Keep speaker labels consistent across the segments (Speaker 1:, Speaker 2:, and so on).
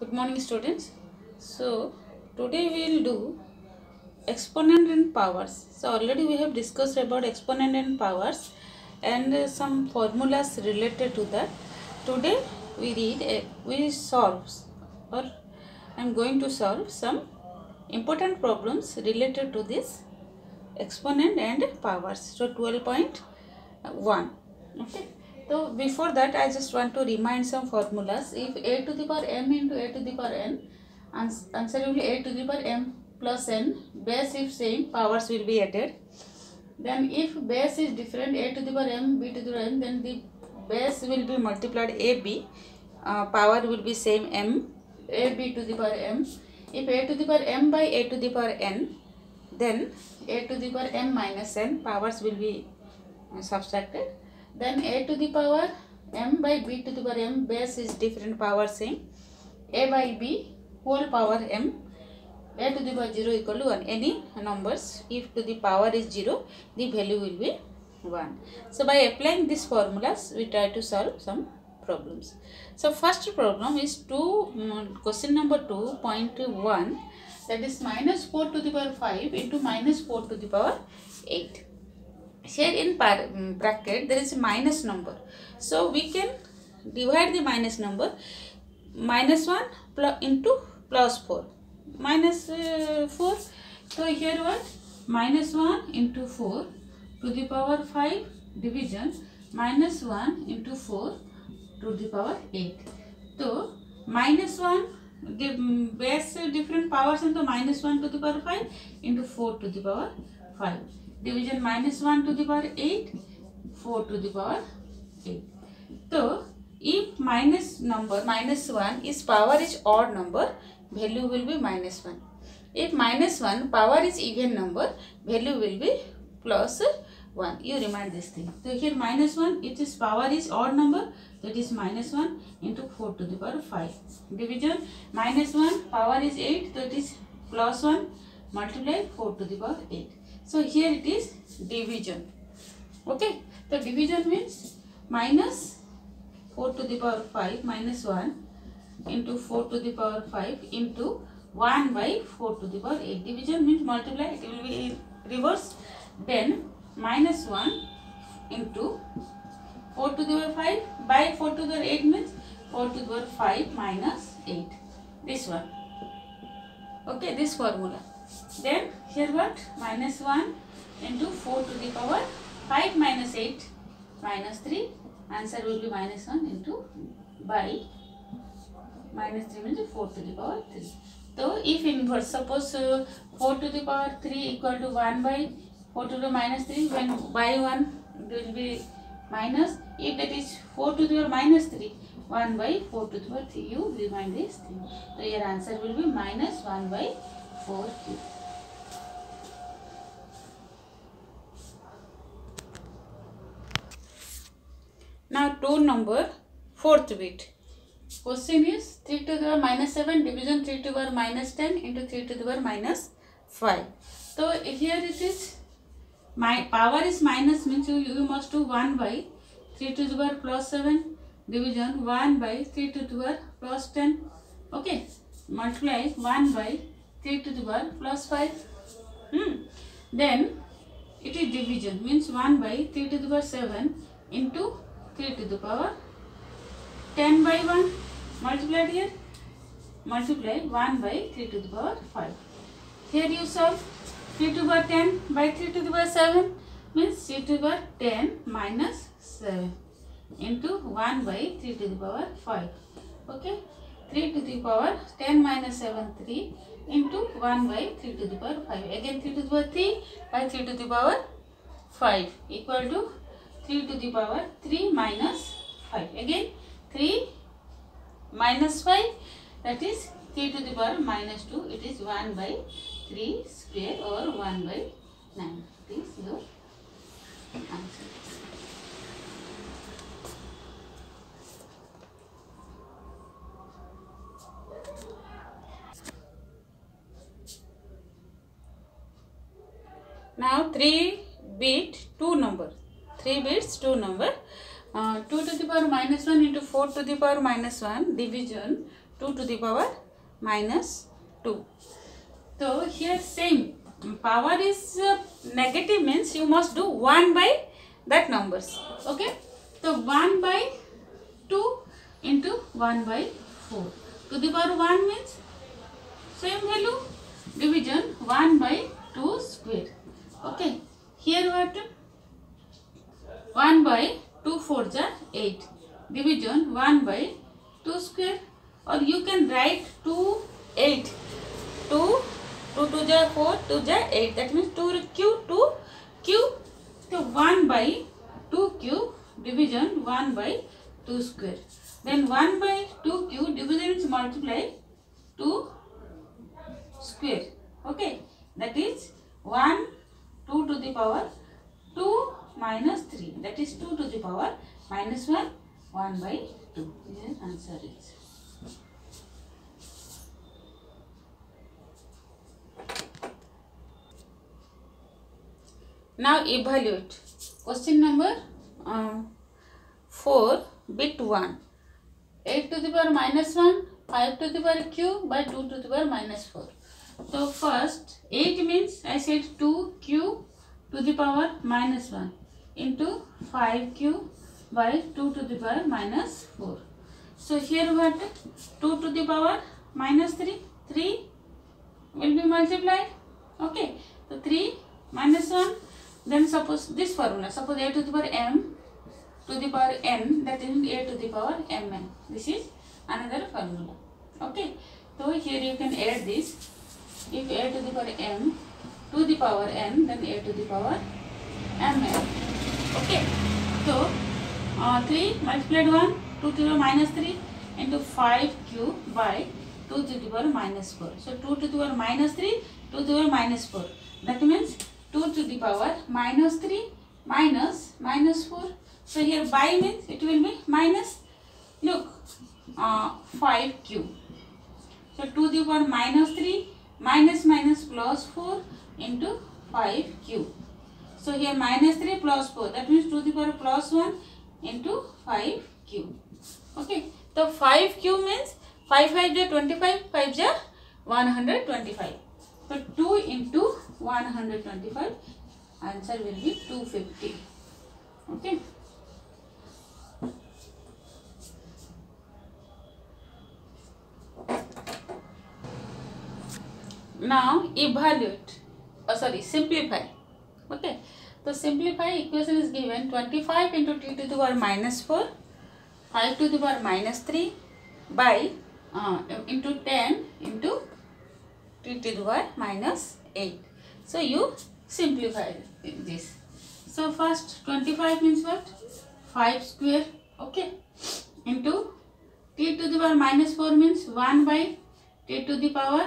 Speaker 1: Good morning, students. So today we will do exponent and powers. So already we have discussed about exponent and powers and some formulas related to that. Today we solve, or I am going to solve some important problems related to this exponent and powers. So 12.1. Okay. So before that I just want to remind some formulas. If a to the power m into a to the power n, answer will be a to the power m plus n. Base if same, powers will be added. Then if base is different, a to the power m, b to the power n, then the base will be multiplied ab. Power will be same m, ab to the power m. If a to the power m by a to the power n, then a to the power m minus n, powers will be subtracted. Then a to the power m by b to the power m, base is different, power same. A by b whole power m, a to the power 0 equal to 1. Any numbers, if to the power is 0, the value will be 1. So by applying these formulas, we try to solve some problems. So first problem is question number 2.1, that is minus 4 to the power 5 into minus 4 to the power 8. Here in bracket there is a minus number, so we can divide the minus number. Minus 1 into plus 4, minus 4. So here what? Minus 1 into 4 to the power 5 division minus 1 into 4 to the power 8. So minus 1 give base different powers into minus 1 to the power 5 into 4 to the power 5 division minus 1 to the power 8, 4 to the power 8. So if minus number minus 1 is power is odd number, value will be minus 1. If minus 1 power is even number, value will be plus 1. You remind this thing. So here minus 1, it is power is odd number, that is minus 1 into 4 to the power 5. Division minus 1 power is 8, that is plus 1 multiply 4 to the power 8. So here it is division. Okay. The division means minus 4 to the power 5 minus 1 into 4 to the power 5 into 1 by 4 to the power 8. Division means multiply, it will be in reverse. Then minus 1 into 4 to the power 5 by 4 to the power 8 means 4 to the power 5 minus 8. This one. Okay, this formula. Then here what? Minus 1 into 4 to the power 5 minus 8 minus 3. Answer will be minus 1 into by minus 3 means 4 to the power 3. So if inverse, suppose 4 to the power 3 equal to 1 by 4 to the minus 3, when by 1 it will be minus. If that is 4 to the power minus 3, 1 by 4 to the power 3, you remind this thing. So your answer will be minus 1 by 4 cube. Now to number 4th bit. Question is 3 to the power minus 7 division 3 to the power minus 10 into 3 to the power minus 5. So here it is, my power is minus means you must do 1 by 3 to the power plus 7 division 1 by 3 to the power plus 10. Okay. Multiply 1 by 3 to the power plus 5. Then it is division means 1 by 3 to the power 7 into 3 to the power 10 by 1. Multiplied here. Multiply 1 by 3 to the power 5. Here you solve 3 to the power 10 by 3 to the power 7 means 3 to the power 10 minus 7 into 1 by 3 to the power 5. Okay. 3 to the power 10 minus 7, 3 into 1 by 3 to the power 5. Again 3 to the power 3 by 3 to the power 5 equal to 3 to the power 3 minus 5. Again 3 minus 5, that is 3 to the power minus 2. It is 1 by 3 square or 1 by 9. This is your answer. Now 3 bit 2 number. 3 bits 2 number. 2 to the power minus 1 into 4 to the power minus 1 division 2 to the power minus 2. So here same, power is negative means you must do 1 by that numbers. Okay. So 1 by 2 into 1 by 4. To the power 1 means same value, division 1 by 2 square. Okay. Here what? 1 by 2 4 ja 8. Division 1 by 2 square. Or you can write 2 8. 2 2 ja 4, 2 ja 8. That means 2 cube, 2 cube. So 1 by 2 cube division 1 by 2 square. Then 1 by 2 cube division is multiply 2 square. Okay. That is 1 2 to the power 2 minus 3. That is 2 to the power minus 1 1 by 2. Here answer is. Now evaluate. Question number 4, bit 1. 8 to the power minus 1, 5 to the power cube by 2 to the power minus 4. So first 8 means I said 2 cube to the power minus 1 into 5 cube by 2 to the power minus 4. So here what? 2 to the power minus 3. 3 will be multiplied. Okay. So 3 minus 1. Then suppose this formula. Suppose a to the power m to the power n, that is a to the power mn. This is another formula. Okay. So here you can add this. If a to the power m to the power n, then a to the power mn. Okay. So 3 multiplied 1, 2 to the power minus 3 into 5 cube by 2 to the power minus 4. So 2 to the power minus 3, 2 to the power minus 4. That means 2 to the power minus 3 minus minus 4. So here by means it will be minus, look, 5 cube. So 2 to the power minus 3 minus minus plus 4 into 5 cube. So here minus 3 plus 4, that means 2 to the power plus 1 into 5 cube. Okay. So 5 cube means 5 5 ja 25, 5 ja 125. So 2 into 125, answer will be 250. Okay. Now evaluate, simplify. Okay. So simplify, equation is given 25 into t to the power minus 4, 5 to the power minus 3 by into 10 into t to the power minus 8. So you simplify this. So first 25 means what? 5 square. Okay. Into t to the power minus 4 means 1 by t to the power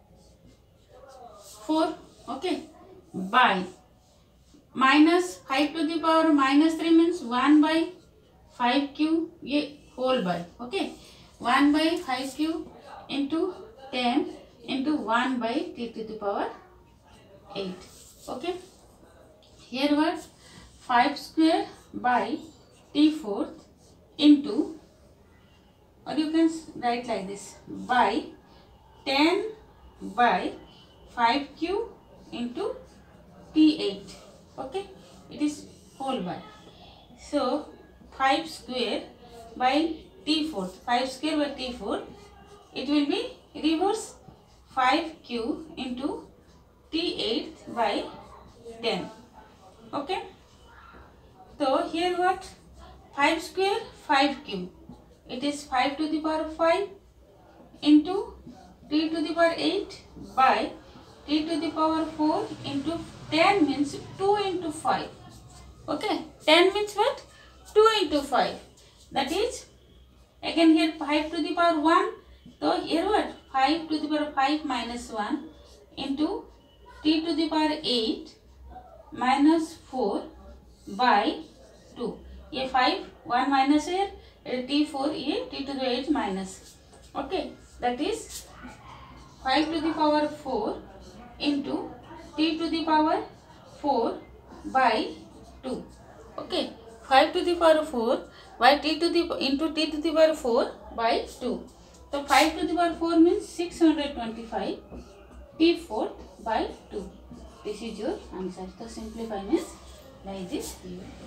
Speaker 1: 4. Okay. By minus 5 to the power minus 3 means 1 by 5 cube, ye whole by. Okay. 1 by 5 cube into 10 into 1 by t to the power 8. Okay. Here what? 5 square by t fourth into, or you can write like this, by 10 by 5 cube into t8. Okay. It is whole by. So 5 square by t fourth. 5 square by t fourth. It will be reverse 5 cube into t8 by 10. Okay. So here what? 5 square 5 cube. It is 5 to the power 5 into t to the power 8 by t to the power 4 into 10 means 2 into 5. Okay. 10 means what? 2 into 5. That is, again here 5 to the power 1. So here what? 5 to the power 5 minus 1 into t to the power 8 minus 4 by 2. ये 5 1 minus here, t4 ये t to the 8 minus. Okay. That is 5 to the power 4 into t to the power 4 by 2. Okay. 5 to the power 4 by t to the into t to the power 4 by 2. So 5 to the power 4 means 625 T4 by 2. This is your answer. So simplify means like this.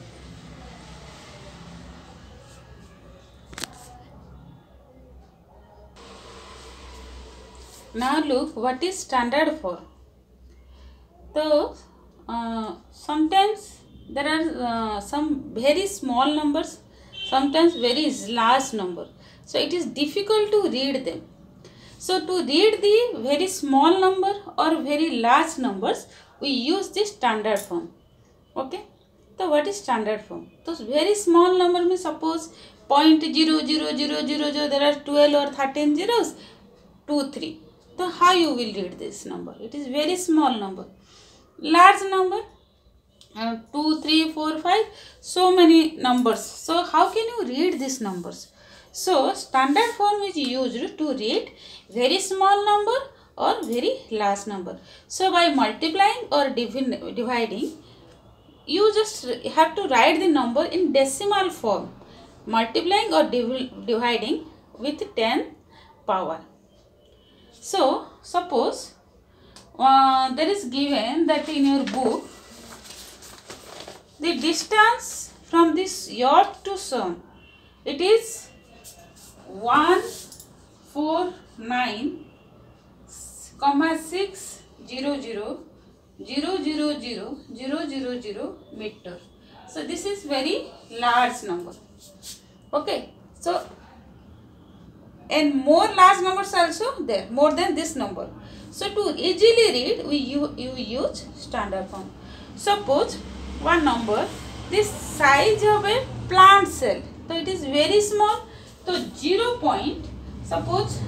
Speaker 1: Now look what is standard form. So sometimes there are some very small numbers, sometimes very large number. So it is difficult to read them. So to read the very small number or very large numbers, we use the standard form. Okay. So what is standard form? So very small number means suppose 0.00000, there are 12 or 13 zeros, 2, 3. So how you will read this number? It is very small number. Large number 2, 3, 4, 5, so many numbers. So how can you read these numbers? So standard form is used to read very small number or very large number. So by multiplying or dividing, you just have to write the number in decimal form. Multiplying or dividing with 10 power. So suppose there is given that in your book, the distance from this yacht to sun, it is 149,600,000 meter. So this is very large number. Okay. So and more large numbers also there, more than this number. So to easily read, you use standard form. Suppose one number, this size of a plant cell, so it is very small. So 0 point, suppose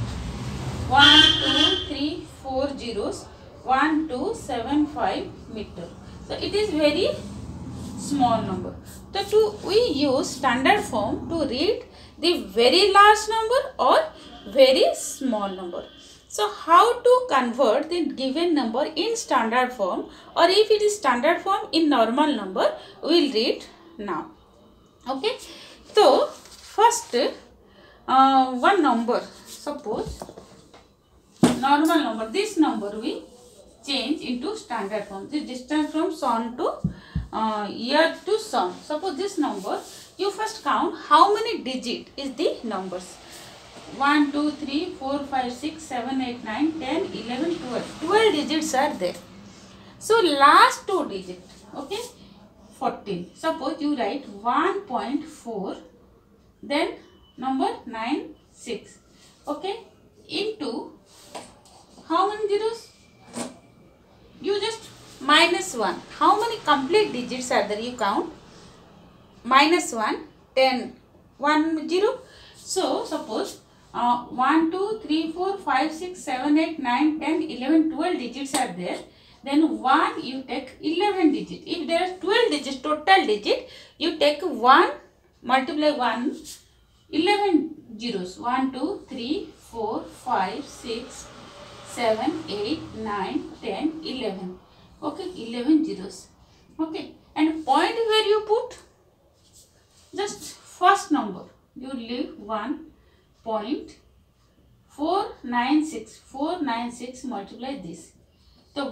Speaker 1: 1, 2, 3, 4 zeros, 1, 2, 7, 5 meter. So it is very small number. So we use standard form to read the very large number or very small number. So how to convert the given number in standard form, or if it is standard form in normal number, we will read now. Okay. So first one number, suppose normal number, this number we change into standard form. The distance from sun to earth to sun. Suppose this number, you first count how many digit is the numbers. 1, 2, 3, 4, 5, 6, 7, 8, 9, 10, 11, 12. 12 digits are there. So last 2 digits, okay, 14. Suppose you write 1.4, then number 96, okay, into how many zeros? You just minus 1. How many complete digits are there? You count. Minus 1, 10, 1, 0. So suppose 1, 2, 3, 4, 5, 6, 7, 8, 9, 10, 11, 12 digits are there. Then 1 you take 11 digits. If there are 12 digits, total digit, you take 1, multiply 1, 11 zeros. 1, 2, 3, 4, 5, 6, 7, 8, 9, 10, 11. Okay, 11 zeros. Okay, and point where you put? Just first number. You leave 1.496. 496 multiply this. So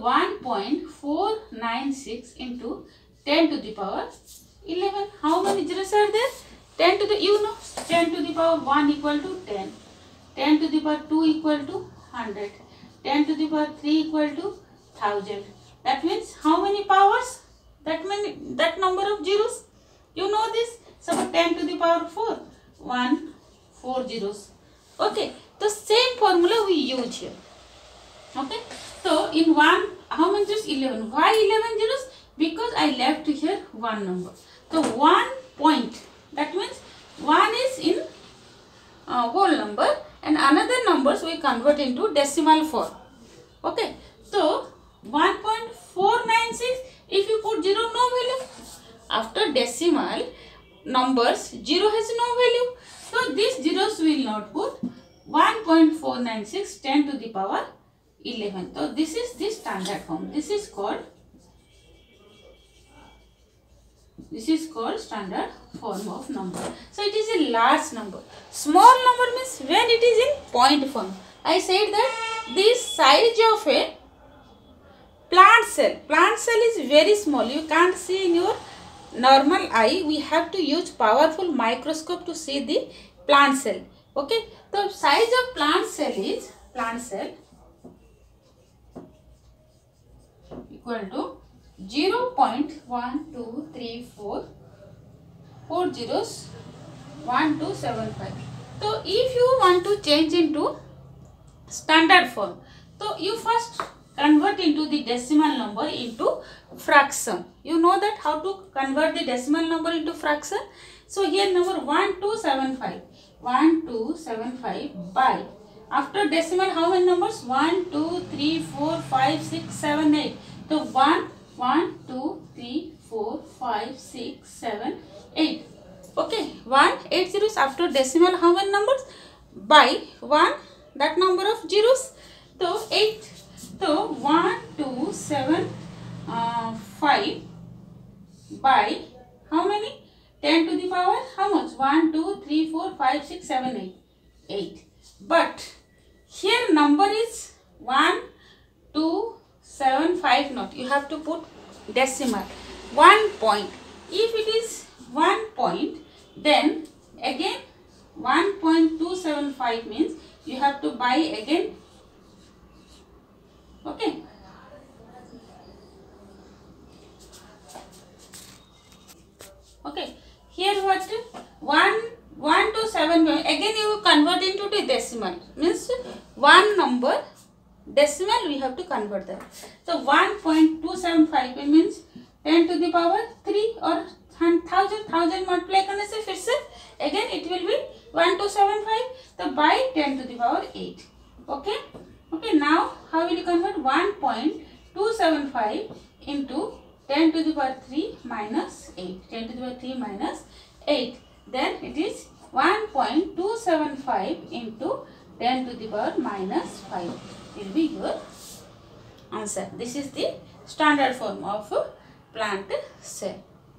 Speaker 1: 1.496 into 10 to the power 11. How many zeros are there? 10 to the, you know, 10 to the power 1 equal to 10. 10 to the power 2 equal to 100. 10 to the power 3 equal to 1000. That means how many powers? That number of zeros. You know this. So 10 to the power 4. 4 zeros. Okay. The same formula we use here. Okay. So in 1, how many zeros? 11. Why 11 zeros? Because I left here one number. So 1 point. That means 1 is in whole number and another numbers we convert into decimal form. Okay. So 1.496, if you put 0, no value. After decimal numbers, 0 has no value. So these zeros will not put. 1.496, 10 to the power 11. So this is the standard form. This is called This is called standard form of number. So it is a large number. Small number means when it is in point form. I said that this size of a plant cell is very small. You can't see in your normal eye. We have to use powerful microscope to see the plant cell. Okay, the size of plant cell is equal to 0.1234 1275. So if you want to change into standard form, so you first convert into the decimal number into fraction. You know that how to convert the decimal number into fraction. So here number 1275 by, after decimal how many numbers? 1 2 3 4 5 6 7 8. So 1 2 3 4 5 6 7 8. Okay, 180 is after decimal how many numbers? By 1, that number of zeros. So 8. So 1275 by how many? 10 to the power how much? 1 2 3 4 5 6 7 8. But here number is 1275 not. You have to put decimal. 1 point. If it is 1 point, then again 1.275 means you have to buy again. Okay. Okay. Here what? 1 to 7. Again you convert into the decimal. Means one number decimal we have to convert that. So 1.275 means 10 to the power 3 or 1000 multiply करने से फिर से again it will be 1275. So by 10 to the power 8. Okay. Okay. Now how will you convert? 1.275 into 10 to the power 3 minus 8. 10 to the power 3 minus 8. Then it is 1.275 into 10 to the power minus 5. Will be your answer. This is the standard form of plant cell.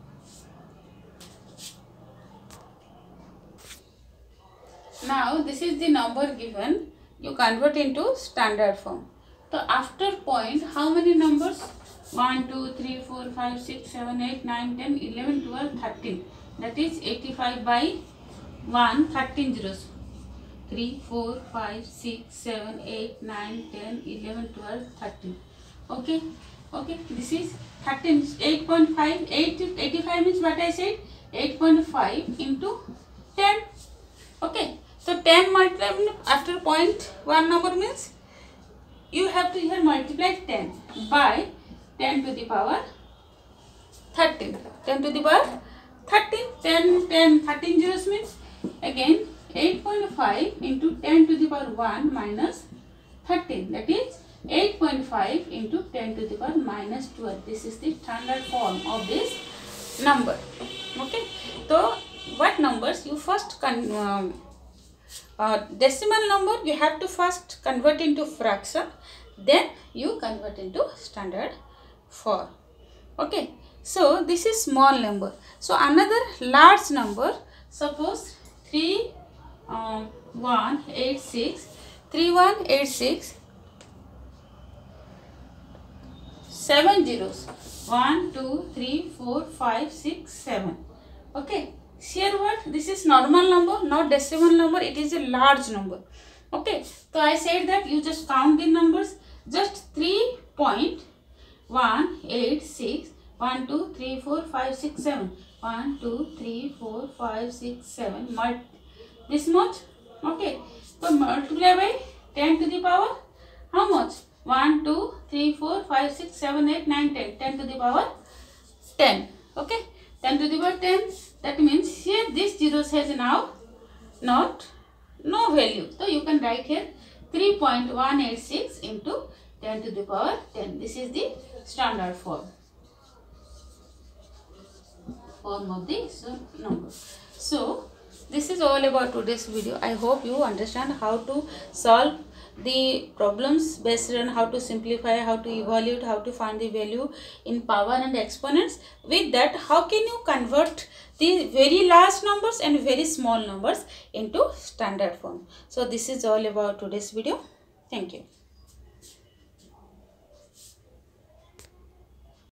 Speaker 1: Now this is the number given. You convert into standard form. So after point, how many numbers? 1 2 3 4 5 6 7 8 9 10 11 12 13. That is 85 by 1, 13 zeros. 3 4 5 6 7 8 9 10 11 12 13. Okay. Okay. This is 13. 8.5. 85 means what I said? 8.5 into 10. Okay. So 10 multiplied after point 1 number means you have to here multiply 10 by 10 to the power 13. 10 to the power 13. 13 zeros means again 8.5 into 10 to the power 1 minus 13. That is 8.5 into 10 to the power minus 12. This is the standard form of this number. Okay. So what numbers you first decimal number you have to first convert into fraction, then you convert into standard form. Okay. So this is small number. So another large number, suppose 3186 7 zeros. 1 2 3 4 5 6 7. Okay. Here what? This is normal number, not decimal number. It is a large number. Okay. So I said that you just count the numbers. Just 3.186 1 2 3 4 5 6 7. 1 2 3 4 5 6 7. This much. Okay. So multiply by 10 to the power how much? 1 2 3 4 5 6 7 8 9 10. 10 to the power 10. Okay. 10 to the power 10. That means here this zeros has now no value. So you can write here 3.186 into 10 to the power 10. This is the standard form of this number. So this is all about today's video. I hope you understand how to solve the problems based on how to simplify, how to evaluate, how to find the value in power and exponents. With that, how can you convert the very large numbers and very small numbers into standard form. So this is all about today's video. Thank you.